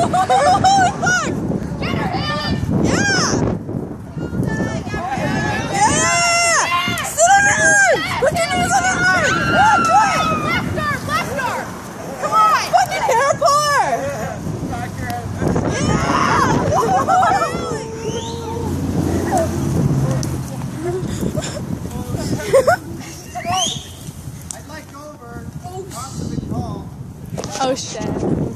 Holy fuck! Get her, Haley! Yeah! Yeah! Sit on your arms! Put your knees on your arms! Yeah, do it! Left arm! Come on! Fucking hair puller! Yeah! I'd like over. Oh shit.